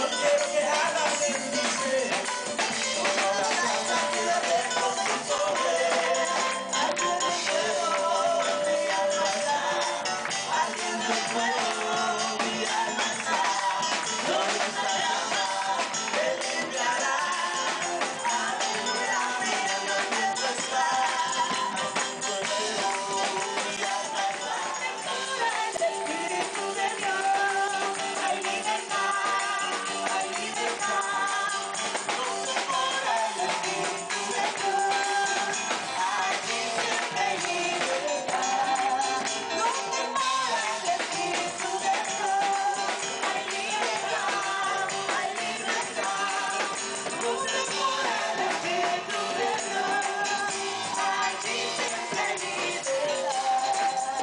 quiero que hagas en mi ser. Toda la casa quédate con tu poder. Aquí en el fuego mi alma está. Aquí en el fuego mi alma está. Gloriosa llama me limpiará. Aleluya, mira donde tú estás. Aquí en el fuego mi alma está. El Espíritu de Dios, hay libertad, hay libertad. Donde mora el Espíritu de Dios, allí siempre hay libertad. Donde mora el Espíritu de Dios, hay libertad, hay libertad. Donde mora el Espíritu de Dios, allí siempre hay libertad.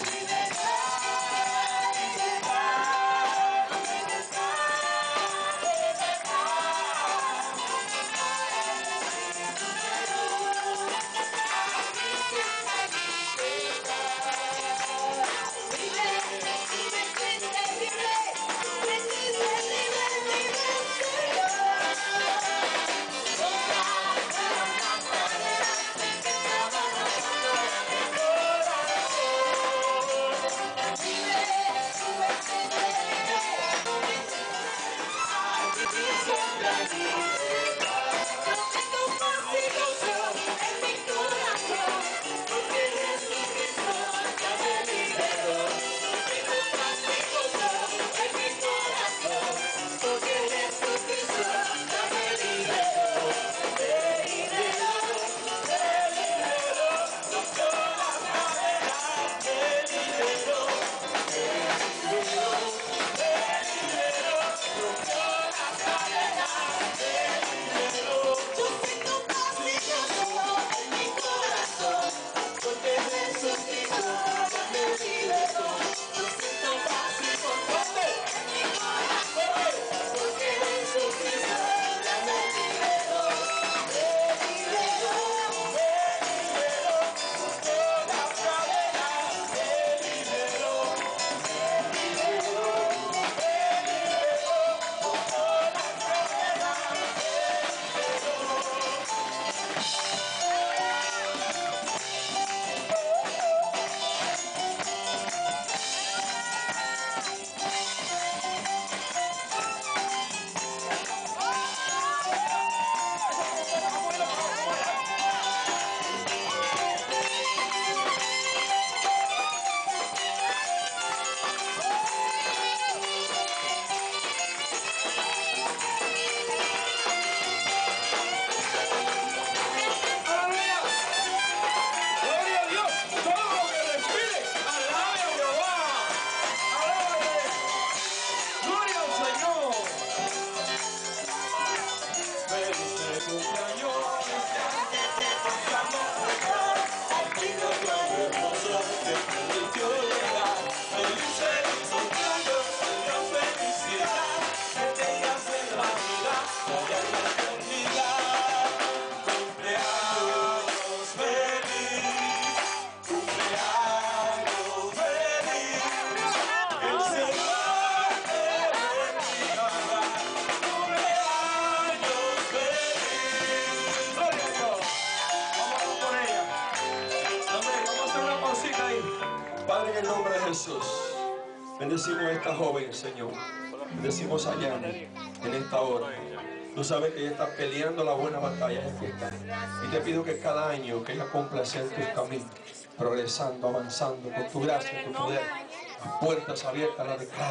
Padre, en el nombre de Jesús, bendecimos a esta joven, Señor. Bendecimos a Yanni en esta hora. Tú sabes que ella está peleando la buena batalla en esta. Y te pido que cada año que ella cumpla hacer tus caminos, progresando, avanzando con tu gracia, tu poder. Las puertas abiertas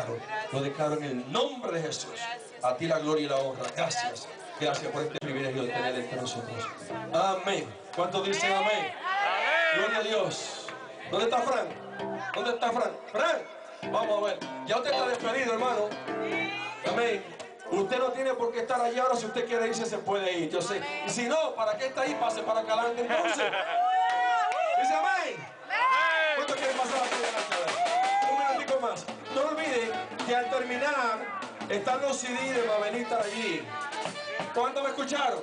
lo declaro en el nombre de Jesús. A ti la gloria y la honra. Gracias. Gracias por este privilegio de tener entre nosotros. Amén. ¿Cuántos dicen amén? Gloria a Dios. ¿Dónde está Fran? ¿Dónde está Fran? ¡Fran! Vamos a ver. Ya usted está despedido, hermano. Amén. Usted no tiene por qué estar allá ahora. Si usted quiere irse, se puede ir. Yo sé. Y si no, ¿para qué está ahí? Pase para acá adelante entonces. Dice amén. ¿Cuántos quieren pasar aquí adelante? Un minutico más. No olviden que al terminar están los CD de Mabenita allí. ¿Cuántos me escucharon?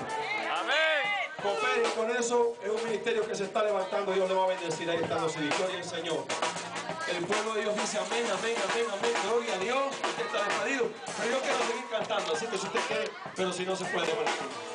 Amén. Con fe y con eso es un ministerio que se está levantando. Dios le va a bendecir. Ahí están los CD. Gloria al Señor. El pueblo de Dios dice amén, amén, amén, amén. Gloria a Dios. Usted está despedido. Pero yo quiero seguir cantando, así que si usted quiere, pero si no se puede, bueno.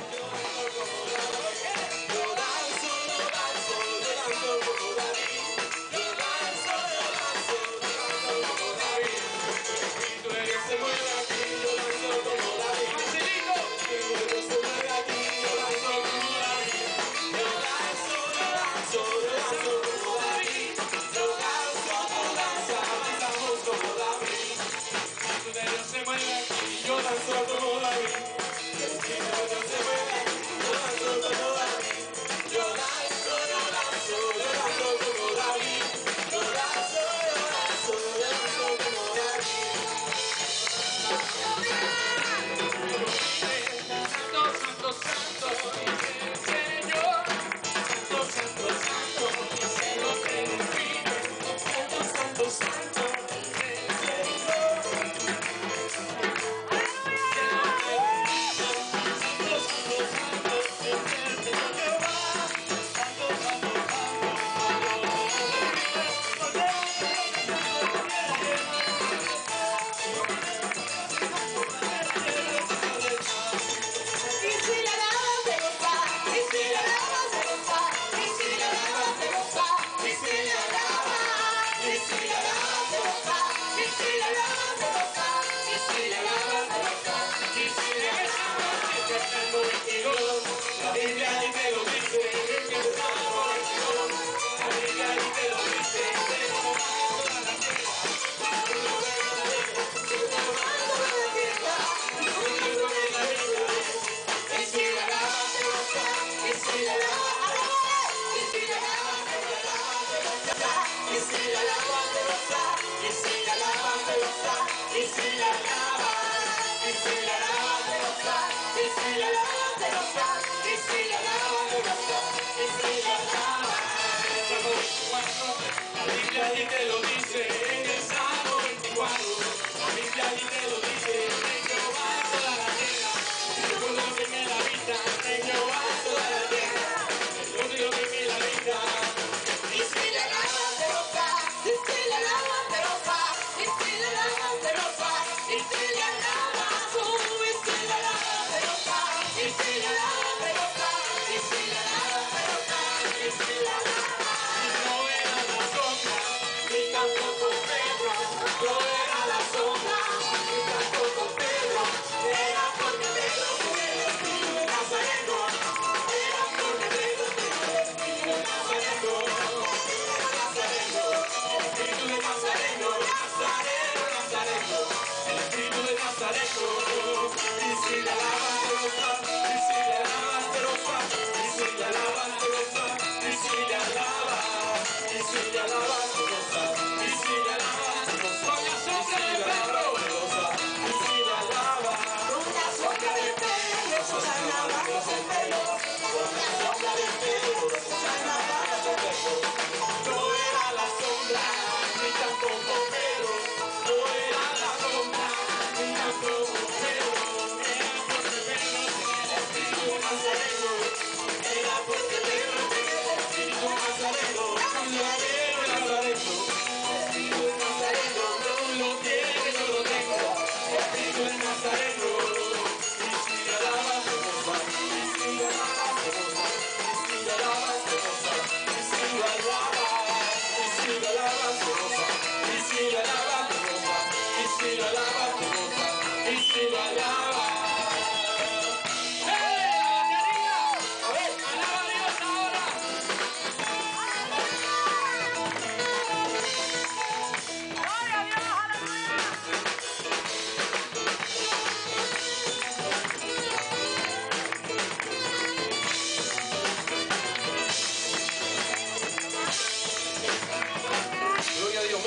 Gloria a Dios,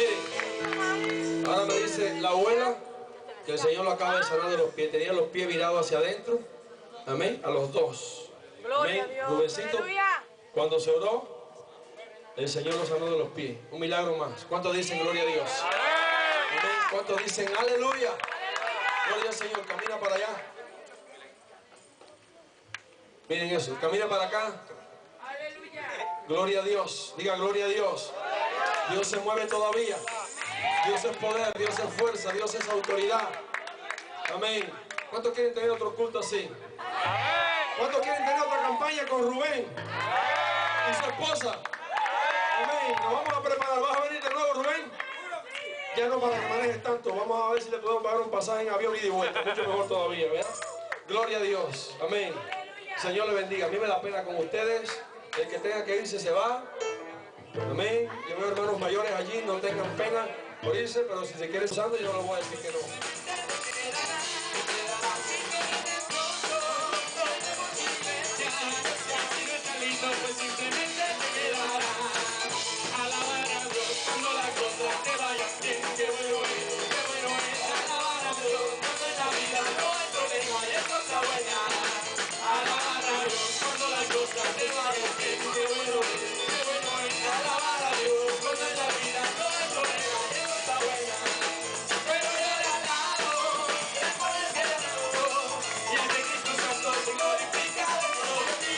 miren. Ahora me dice la abuela que el Señor lo acaba de sanar de los pies. Tenía los pies virados hacia adentro. Amén. A los dos. Gloria a Amén. Dios. Rubensito, Aleluya. cuando se oró, el Señor lo sanó de los pies. Un milagro más. ¿Cuántos dicen gloria a Dios? Amén. ¿Cuántos dicen aleluya? Gloria al Señor. Camina para allá. Miren eso. Camina para acá. Gloria a Dios. Diga gloria a Dios. Dios se mueve todavía. Dios es poder, Dios es fuerza, Dios es autoridad. Amén. ¿Cuántos quieren tener otro culto así? ¿Cuántos quieren tener otra campaña con Rubén y su esposa? Amén. Nos vamos a preparar. ¿Vas a venir de nuevo, Rubén? Ya no para que manejes tanto. Vamos a ver si le podemos pagar un pasaje en avión y de vuelta. Mucho mejor todavía, ¿verdad? Gloria a Dios. Amén. Señor le bendiga. A mí me da pena con ustedes. El que tenga que irse se va. Amén. Yo veo hermanos mayores allí. No tengan pena por irse, pero si se quieren usando, yo no les voy a decir que no. Pues simplemente te quedarás. Alabar a Dios cuando las cosas te vayan bien. Qué bueno es alabar a Dios cuando en la vida no hay problema y es cosa buena. Alabar a Dios cuando las cosas te vayan bien. Qué bueno es alabar a Dios cuando en la vida no hay problema y es cosa buena. Pero yo le alabo, el poder que le alabo, y el de Cristo Santo se glorifica dentro de ti.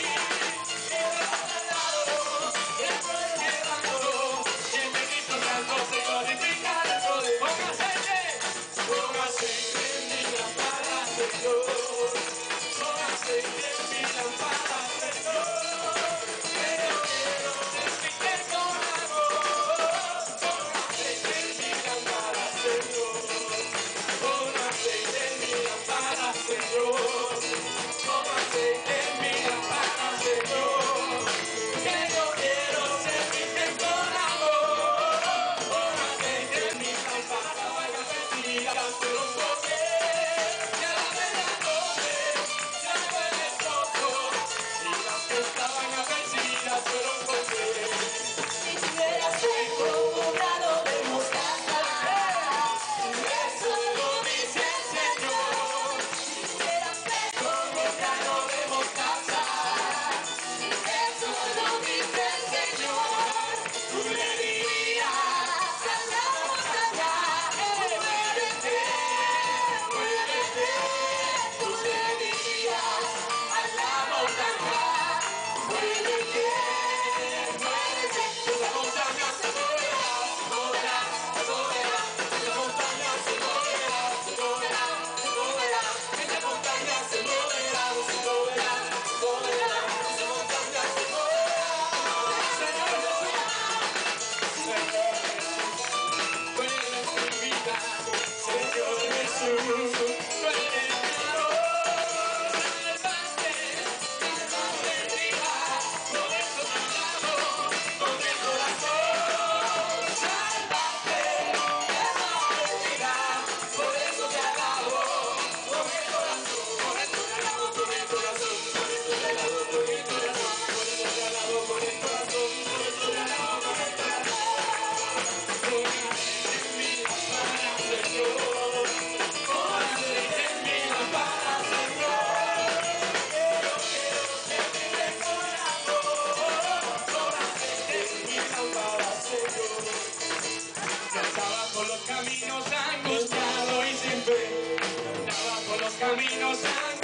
Por los caminos angustiado y sin fe, andaba por los caminos angustiado.